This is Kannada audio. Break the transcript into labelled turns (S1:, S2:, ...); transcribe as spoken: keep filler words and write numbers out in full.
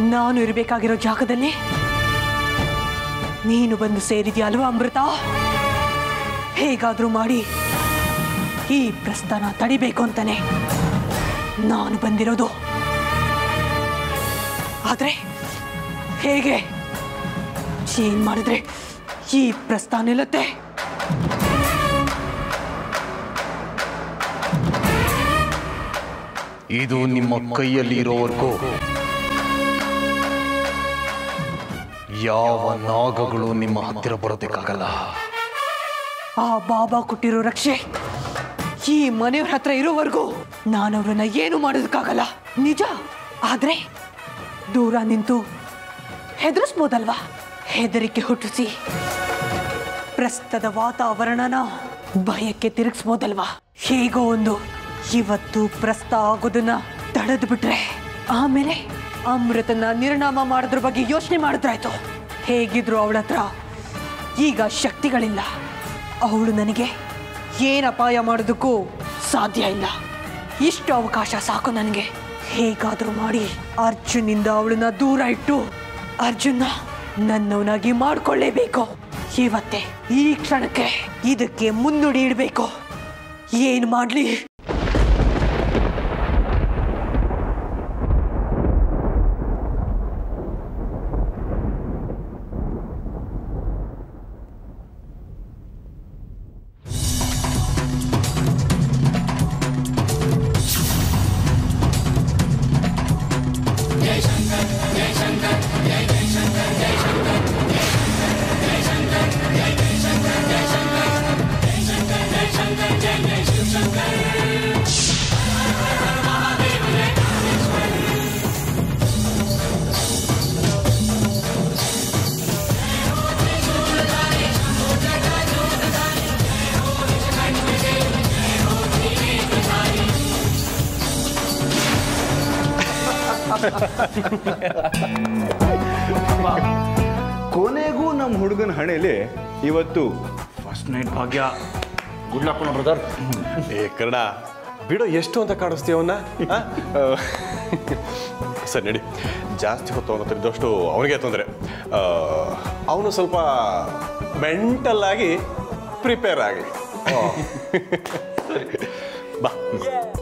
S1: ನಾನು ಇರಬೇಕಾಗಿರೋ ಜಾಗದಲ್ಲಿ ನೀನು ಬಂದು ಸೇರಿದ್ಯಾ ಅಲ್ವಾ ಅಮೃತ? ಹೇಗಾದ್ರೂ ಮಾಡಿ ಈ ಪ್ರಸ್ಥಾನ ತಡಿಬೇಕು ಅಂತಾನೆ ನಾನು ಬಂದಿರೋದು. ಆದ್ರೆ ಹೇಗೆ ಚೇಂಜ್ ಮಾಡಿದ್ರೆ ಈ ಪ್ರಸ್ಥಾನ ನಿಲ್ಲುತ್ತೆ?
S2: ಇದು ನಿಮ್ಮ ಕೈಯಲ್ಲಿ ಇರೋವರೆಗೂ ಯಾವ ನಾಗಗಳು ನಿಮ್ಮ ಹತ್ತಿರ ಬರೋದಕ್ಕಾಗಲ್ಲ.
S1: ಆ ಬಾಬಾ ಕೊಟ್ಟಿರೋ ರಕ್ಷೆ ಈ ಮನೆಯವ್ರ ಹತ್ರ ಇರೋವರೆಗೂ ನಾನು ಅವ್ರನ್ನ ಏನು ಮಾಡೋದಕ್ಕಾಗಲ್ಲ. ನಿಜ. ಆದ್ರೆ ದೂರ ನಿಂತು ಹೆದರಿಸ್ಬೋದಲ್ವಾ? ಹೆದರಿಕೆ ಹುಟ್ಟಿಸಿ ಪ್ರಸ್ತದ ವಾತಾವರಣನ ಭಯಕ್ಕೆ ತಿರುಗಿಸ್ಬೋದಲ್ವಾ? ಹೇಗೋ ಒಂದು ಇವತ್ತು ಪ್ರಸ್ತ ಆಗೋದನ್ನ ತಡೆದು ಬಿಟ್ರೆ ಆಮೇಲೆ ಅಮೃತನ ನಿರ್ನಾಮ ಮಾಡೋದ್ರ ಬಗ್ಗೆ ಯೋಚನೆ ಮಾಡಿದ್ರಾಯ್ತು. ಹೇಗಿದ್ರು ಅವಳ ಹತ್ರ ಈಗ ಶಕ್ತಿಗಳಿಲ್ಲ. ಅವಳು ನನಗೆ ಏನು ಅಪಾಯ ಮಾಡೋದಕ್ಕೂ ಸಾಧ್ಯ ಇಲ್ಲ. ಇಷ್ಟು ಅವಕಾಶ ಸಾಕು ನನಗೆ. ಹೇಗಾದರೂ ಮಾಡಿ ಅರ್ಜುನಿಂದ ಅವಳನ್ನ ದೂರ ಇಟ್ಟು ಅರ್ಜುನ ನನ್ನವನಾಗಿ ಮಾಡ್ಕೊಳ್ಳೇಬೇಕು. ಇವತ್ತೇ ಈ ಕ್ಷಣಕ್ಕೆ ಇದಕ್ಕೆ ಮುನ್ನುಡಿ ಇಡಬೇಕು. ಏನು ಮಾಡಲಿ?
S3: ಕೊನೆಗೂ ನಮ್ಮ ಹುಡುಗನ ಹಣೆಯಲ್ಲಿ ಇವತ್ತು ಫಸ್ಟ್ ನೈಟ್ ಭಾಗ್ಯ. Good luck brother.
S4: ಏ ಕರ್ಣ ಬಿಡೋ, ಎಷ್ಟು ಅಂತ ಕಾಣಿಸ್ತೀವನ್ನ. ಸರಿ ನಡಿ, ಜಾಸ್ತಿ ಹೊತ್ತು ಅವನ ಹತ್ರ ಇದ್ದಷ್ಟು ಅವನಿಗೆ ತೊಂದರೆ. ಅವನು ಸ್ವಲ್ಪ ಮೆಂಟಲ್ ಆಗಿ ಪ್ರಿಪೇರ್ ಆಗಲಿ. ಬಾ.